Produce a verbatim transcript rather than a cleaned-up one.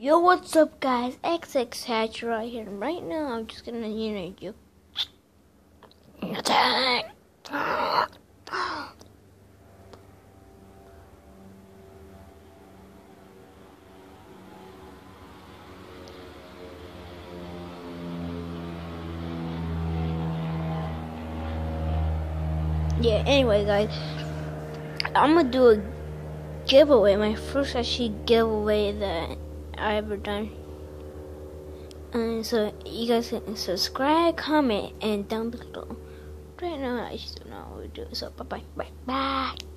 Yo, what's up, guys? X X Hatch right here. Right now, I'm just gonna, you know, you attack. Yeah. Anyway, guys, I'm gonna do a giveaway. My first actually giveaway that I ever done. And so you guys can subscribe, comment, and down below. Right now I just don't know what to do. So bye bye bye bye.